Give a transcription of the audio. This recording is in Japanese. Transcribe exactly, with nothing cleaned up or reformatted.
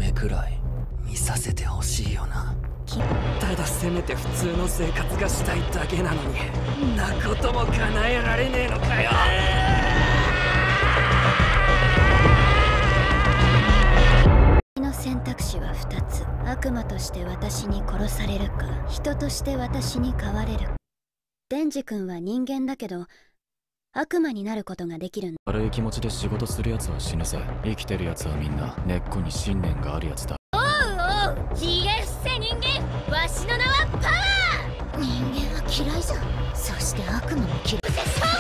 夢くらい見させてほしいよな。ただせめて普通の生活がしたいだけなのに、んなことも叶えられねえのかよ。 の選択肢はふたつ。悪魔として私に殺されるか、人として私に変われる。デンジ君は人間だけど悪魔になることができるんだ。 悪い気持ちで仕事するやつは死ぬぜ。生きてるやつはみんな根っこに信念があるやつだ。 おうおう、ひげ伏せ人間、わしの名はパワー。人間は嫌いじゃん。そして悪魔も嫌い。